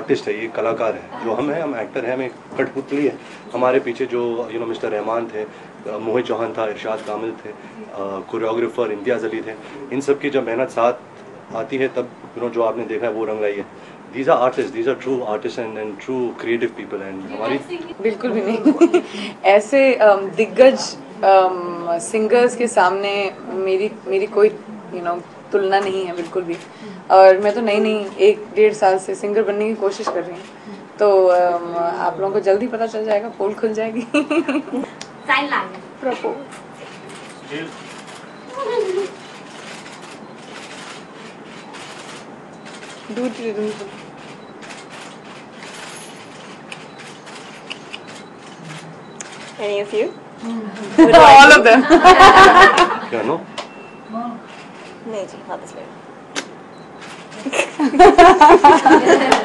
Artist है, ये कलाकार है। जो हम हैं, हम एक्टर हैं, हमें कठपुतली है। हमारे पीछे जो मिस्टर रहमान थे, मोहित चौहान था, इरशाद कामिल थे, कोरियोग्राफर इम्तियाज़ अली थे। इन सब की जब मेहनत साथ आती है तब जो आपने देखा है वो रंग लाई है। These are artists, these are true artists and true creative people। and हमारी बिल्कुल भी नहीं ऐसे दिग्गज सिंगर्स के सामने मेरी कोई तुलना नहीं है बिल्कुल भी। और मैं तो नई 1-1.5 साल से सिंगर बनने की कोशिश कर रही हूँ, तो आप लोगों को जल्दी पता चल जाएगा, पोल खुल जाएगी। साइन लैंग्वेज प्रपोज दूध Any of you? all of them क्या नो नहीं जी, not this way.